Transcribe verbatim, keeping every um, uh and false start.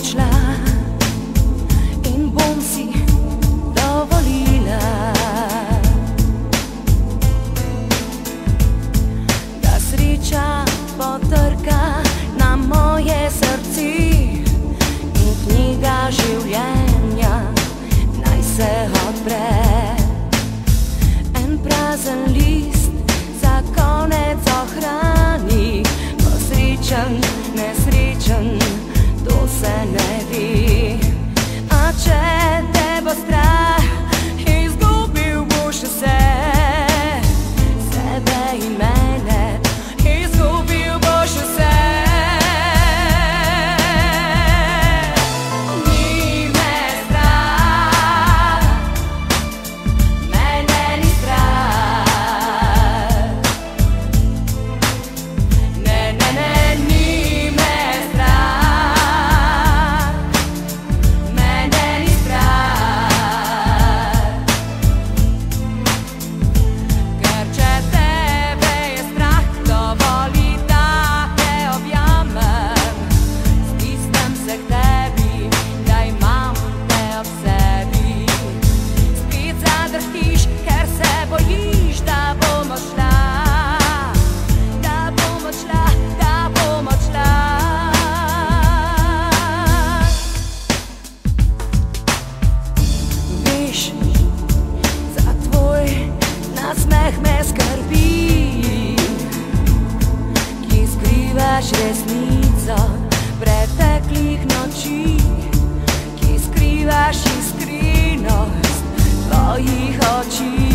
odšla in bom si dovolila, da sreča potrka na moje srce in knjiga življenja naj se odpre. En prazen list za konec ohrani, bo srečen, nesrečen, to se ne ve. A če te bo strah, izgubil boš vse, sebe in mene, izgubil boš vse. Ni me strah, mene ni strah, ne, ne, ne, ni me strah, mene ni strah, ker če tebe je strah, dovoli, da te objamem, stisnem se k tebi, da imam te ob sebi. Spet zadrhtiš, ker se bojiš, da bom odšla, da bom odšla, da bom odšla. Veš, za tvoj nasmeh me skrbi, ki skrivaš resnico preteklih noči, ki skrivaš iskrenost tvojih oči.